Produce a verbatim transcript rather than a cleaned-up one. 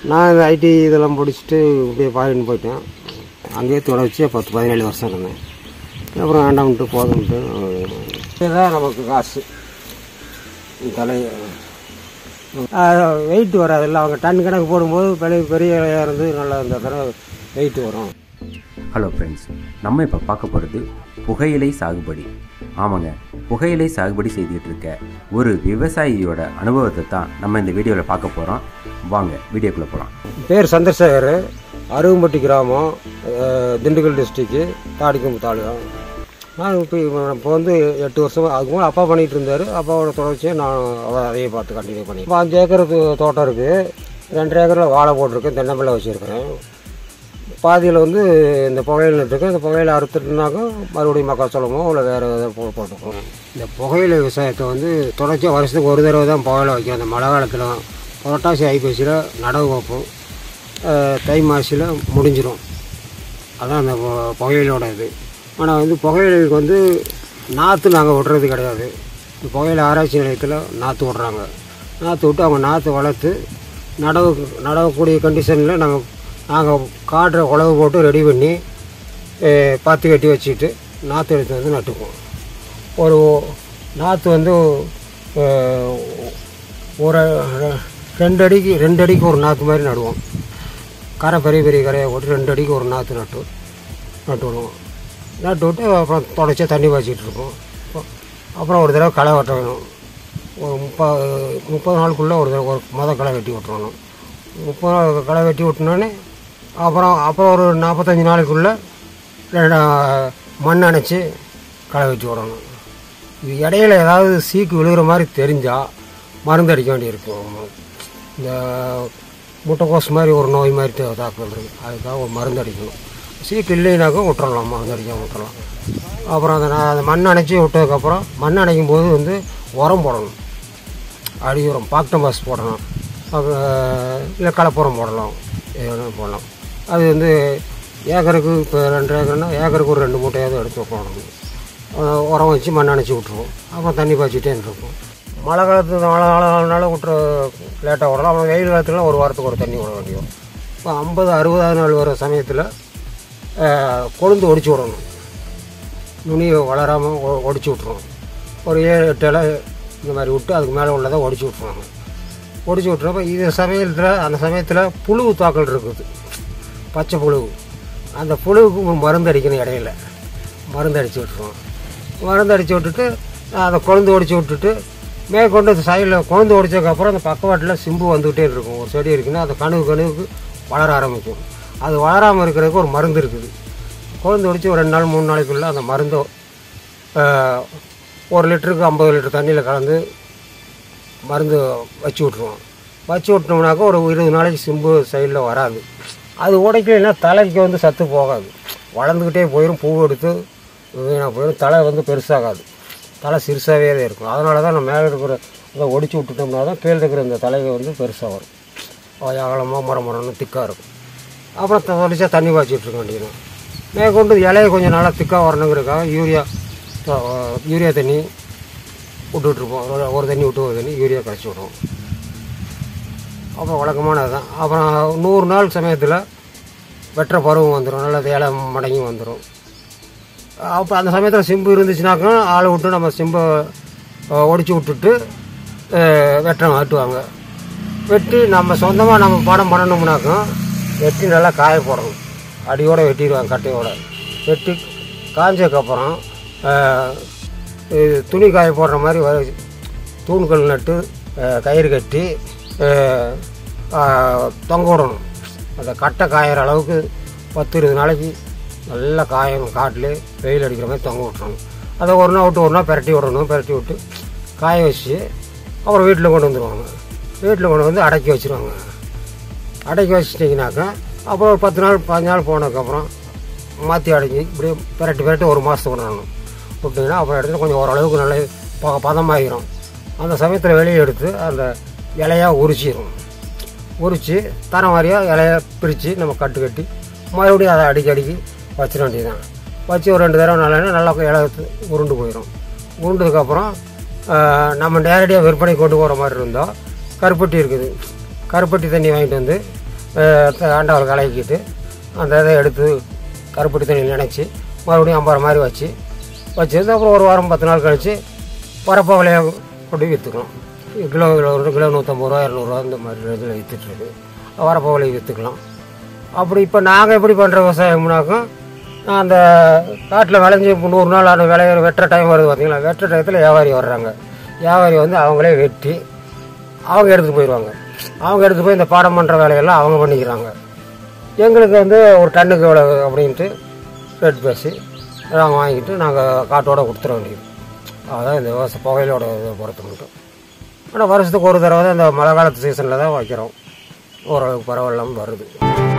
நான் இந்த ஐடி இதெல்லாம் முடிச்சுட்டு இப்படியே பாரின்னு போயிட்டேன். அங்கேயே தொடர்ச்சி பத்து பதினேழு வருஷம் இருந்தேன். அப்புறம் வேண்டாம்ட்டு போதும்ட்டு இதுதான் நமக்கு காசு. தலை வெயிட் வராதில்ல, அவங்க டன் கணக்கு போடும்போது பெரிய பெரிய இலையாக இருந்து நல்லா இந்த தடவை வெயிட் வரும். ஹலோ ஃப்ரெண்ட்ஸ், நம்ம இப்போ பார்க்க போகிறது புகையிலை சாகுபடி. ஆமாங்க, புகையிலை சாகுபடி செய்துக்கிட்டு இருக்க ஒரு விவசாயியோட அனுபவத்தை தான் நம்ம இந்த வீடியோவில் பார்க்க போகிறோம். வாங்க வீடியோக்குள்ளே போகலாம். பேர் சந்திரசேகர், அருவம்பட்டி கிராமம், திண்டுக்கல் டிஸ்ட்ரிக்கு, தாடிக்கும் தாலுகா. நான் இப்போ இப்போ வந்து எட்டு வருஷம் அதுக்கு மேலே அப்பா பண்ணிகிட்டு இருந்தார். அப்பாவோட தொடர்ச்சியை நான் அதையே பார்த்து கண்டினியூ பண்ணி இப்போ அஞ்சு ஏக்கர் தோட்டம் இருக்குது. ரெண்டு ஏக்கரில் வாழை போட்டிருக்கேன், தென்னம்பிள்ளை வச்சுருக்கிறேன். பாதியில் வந்து இந்த புகையில நட்டுருக்கு. இந்த புகையில அறுத்துட்டுனாக்கா மறுபடியும் மக்காச்சோளமோ இல்லை வேறு எதாவது போ போட்டுக்கோம். இந்த புகையில விவசாயத்தை வந்து தொடர்ச்சியாக வருஷத்துக்கு ஒரு தடவை தான் புகையில வைக்கும். அந்த மழை காலத்தில் புரட்டாசி ஐப்பசியில் நடவு வைப்போம், தை மாசியில் முடிஞ்சிடும். அதான் அந்த புகையிலோட இது. ஆனால் வந்து புகையிலுக்கு வந்து நாற்று நாங்கள் விடுறது கிடையாது. இந்த புகையில ஆராய்ச்சி நிலையத்தில் நாற்று விட்றாங்க. நாற்று விட்டு அவங்க நாற்று வளர்த்து நடவு நடவக்கூடிய கண்டிஷனில் நாங்கள் நாங்கள் காட்டுற உழவு போட்டு ரெடி பண்ணி பத்து கட்டி வச்சுக்கிட்டு நாற்று எடுத்து வந்து நட்டுக்குவோம். ஒரு நாற்று வந்து ஒரு ரெண்டு அடிக்கு ரெண்டு அடிக்கு ஒரு நாற்று மாதிரி நடுவோம். கரை பெரிய பெரிய கரையை போட்டு ரெண்டு அடிக்கு ஒரு நாற்று நட்டு நட்டு விடுவோம். நட்டு விட்டு அப்புறம் தொடச்சி தண்ணி பாய்ச்சிக்கிட்டு இருக்கோம். அப்புறம் ஒரு தடவை களை வெட்ட வேணும். ஒரு முப்பது முப்பது நாளுக்குள்ளே ஒரு தடவை ஒரு மொதல் களை வெட்டி விட்டுறணும். முப்பது நாள் களை வெட்டி விட்டோன்னே அப்புறம் அப்புறம் ஒரு நாற்பத்தஞ்சு நாளைக்குள்ளே மண் அணைச்சி களை வெட்டி விடணும். இது இடையில ஏதாவது சீக்கு விழுகிற மாதிரி தெரிஞ்சால் மருந்து அடிக்க வேண்டியிருக்கும். இந்த முட்டைக்கோஸ் மாதிரி ஒரு நோய் மாதிரி தாக்குறது, அதுக்காக ஒரு மருந்து அடிக்கணும். சீக்கு இல்லைனாக்கும் விட்டுறலாம், மருந்து அடிக்க விட்டுறலாம். அப்புறம் அதை நான் அந்த மண் அணைச்சி விட்டதுக்கப்புறம் மண் அணைக்கும் போது வந்து உரம் போடணும். அடி உரம் பாக்டமாஸ் போடணும், இல்லை கலப்புரம் போடலாம், எது போடலாம். அது வந்து ஏக்கருக்கு இப்போ ரெண்டு ஏக்கர்னா ஏக்கருக்கு ஒரு ரெண்டு மூட்டையாவது எடுத்து போடணும். உரம் வச்சு மண் அணைச்சி விட்ருவோம். அப்புறம் தண்ணி பாய்ச்சிட்டே இருந்திருக்கும். மழை காலத்து மழை நாளானாலும் விட்டுற லேட்டாக விடலாம். அப்புறம் வெயில் காலத்துலாம் ஒரு வாரத்துக்கு ஒரு தண்ணி விட வேண்டியும். இப்போ ஐம்பது அறுபதாவது நாள் வர சமயத்தில் கொழுந்து ஒடிச்சு விடணும். நுனியை வளராமல் ஒடிச்சு விட்ருவோம். ஒரு ஏழு எட்டு இலை இந்த மாதிரி விட்டு அதுக்கு மேலே உள்ளதை ஒடிச்சு விட்ருவாங்க. ஒடிச்சு விட்றப்ப இது சமயத்தில் அந்த சமயத்தில் புழு தாக்கல் இருக்குது, பச்சை புழு. அந்த புழுவுக்கு மருந்து அடிக்கணும். இடையில மருந்து அடித்து விட்டுருவோம். மருந்து அடித்து விட்டுட்டு அதை கொழுந்து ஒடிச்சு விட்டுட்டு மேற்கொண்டு அந்த சைடில் கொழுந்து ஒடிச்சதுக்கப்புறம் அந்த பக்கவாட்டில் சிம்பு வந்துக்கிட்டே இருக்கும். ஒரு செடி இருக்குன்னா அந்த கணுவு கணுவுக்கு வளர ஆரம்பிக்கும். அது வளராமல் இருக்கிறதுக்கு ஒரு மருந்து இருக்குது. கொழுந்து ஒடிச்சு ஒரு ரெண்டு நாள் மூணு நாளைக்குள்ளே அந்த மருந்தோ ஒரு லிட்டருக்கு ஐம்பது லிட்டர் தண்ணியில் கலந்து மருந்து வச்சு விட்ருவோம். வச்சு விட்டோம்னாக்கா ஒரு இருபது நாளைக்கு சிம்பு சைடில் வராது. அது உடைக்கலைன்னா தலைக்கு வந்து சத்து போகாது, வளர்ந்துக்கிட்டே போயிடும். பூ எடுத்து வீணாக போயிடும். தலை வந்து பெருசாகாது, தலை சிறுசாகவே தான் இருக்கும். அதனால தான் நம்ம மேலே இருக்கிற இதை ஒடிச்சு விட்டுட்டோம்னா தான் கீழே இருக்கிற இந்த தலையை வந்து பெருசாக வரும். அகலமாக மரம் மரம்னு திக்காக இருக்கும். அப்புறம் தொலைச்சா தண்ணி பாய்ச்சிட்டு இருக்க வேண்டியது. மேற்கொண்டு இலையை கொஞ்சம் நல்லா திக்காக வரணுங்கிறதுக்காக யூரியா யூரியா தண்ணி விட்டுட்ருப்போம். ஒரு தண்ணி விட்டு ஒரு தண்ணி யூரியா கரைச்சி விடுவோம். அப்புறம் வழக்கமானது தான். அப்புறம் நூறு நாள் சமயத்தில் வெட்டுற பருவம் வந்துடும், நல்லா இலை மடங்கி வந்துடும். அப்போ அந்த சமயத்தில் சிம்பு இருந்துச்சுனாக்கா ஆளை விட்டு நம்ம சிம்பை ஒடிச்சு விட்டுட்டு வெட்ட வெட்டுவாங்க. வெட்டி நம்ம சொந்தமாக நம்ம படம் பண்ணணும்னாக்கா வெட்டி நல்லா காய போடணும். அடியோடு வெட்டிடுவாங்க, கட்டையோடு வெட்டி காய்ஞ்சதுக்கப்புறம் துணி காய போடுற மாதிரி தூண்கள் நட்டு கயிறு கட்டி தொங்க விடணும். அந்த கட்டை காயிற அளவுக்கு பத்து இருபது நாளைக்கு நல்லா காயணும். காட்டில் வெயில் அடிக்கிற மாதிரி தொங்க விட்டுறணும். அதை ஒரு நாள் விட்டு ஒரு நாள் பெரட்டி விடணும். பெரட்டி விட்டு காய வச்சு அப்புறம் வீட்டில் கொண்டு வந்துடுவாங்க. வீட்டில் கொண்டு வந்து அடக்கி வச்சுருவாங்க. அடக்கி வச்சிட்டிங்கனாக்கா அப்புறம் ஒரு பத்து நாள் பதினஞ்சு நாள் போனதுக்கப்புறம் மாற்றி அடக்கி இப்படியே பெரட்டி பெரட்டி ஒரு மாதத்துக்கு விடணும். விட்டிங்கன்னா அப்புறம் எடுத்து கொஞ்சம் ஓரளவுக்கு நல்லா ப பதமாகிடும். அந்த சமயத்தில் வெளியே எடுத்து அந்த இலையாக உரிச்சிடும். உரித்து தர மாதிரியாக இலையை பிரித்து நம்ம கட்டு கட்டி மறுபடியும் அதை அடிக்கி அடிக்கி வச்சிட வேண்டியதுதான். வச்சு ஒரு ரெண்டு தடவை நல்லா நல்லா இலை உருண்டு போயிடும். உருண்டதுக்கப்புறம் நம்ம நேரடியாக விற்பனை கொண்டு போகிற மாதிரி இருந்தால் கருப்பட்டி இருக்குது, கருப்பட்டி தண்ணி வாங்கிட்டு வந்து ஆண்டவர் கலக்கிட்டு அந்த இதை எடுத்து கருப்பட்டி தண்ணி நினச்சி மறுபடியும் ஐம்பது மாதிரி வச்சு வச்சுருந்து அப்புறம் ஒரு வாரம் பத்து நாள் கழித்து வரப்போகலையை கொண்டு விற்றுக்கலாம். கிலோ கிலோ கிலோ நூற்றம்பது ரூபா இரநூறுவா இந்த மாதிரி இதில் விற்றுட்ருக்கு. வரப்போகலை விற்றுக்கலாம். அப்படி இப்போ நாங்கள் எப்படி பண்ணுற விவசாயம்னாக்கா அந்த காட்டில் விளைஞ்சி நூறு நாள் ஆன விளைய வெட்டுற டைம் வருது பார்த்திங்களா. வெட்டுற டயத்தில் வியாபாரி வர்றாங்க. வியாபாரி வந்து அவங்களே வெட்டி அவங்க எடுத்துகிட்டு போயிடுவாங்க. அவங்க எடுத்துகிட்டு போய் இந்த பாடம் பண்ணுற வேலையெல்லாம் அவங்க பண்ணிக்கிறாங்க. எங்களுக்கு வந்து ஒரு டன்னுக்கு எவ்வளோ அப்படின்ட்டு ரேட் பேசி நாங்கள் வாங்கிட்டு நாங்கள் காட்டோடு கொடுத்துட வேண்டியது. அதுதான் இந்த விவசாய புகையிலோட இதை பொறுத்து மட்டும். ஆனால் வருஷத்துக்கு ஒரு தடவை தான் இந்த மழை காலத்து சீசனில் தான் வைக்கிறோம். ஓரளவுக்கு பரவாயில்லாமல் வருது.